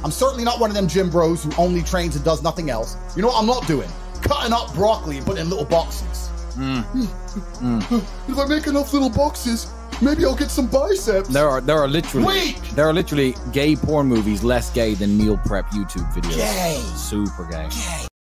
I'm certainly not one of them gym bros who only trains and does nothing else. You know what I'm not doing? Cutting up broccoli and putting it in little boxes. If I make enough little boxes, maybe I'll get some biceps. There are literally gay porn movies less gay than meal prep YouTube videos. Gay. Super gay.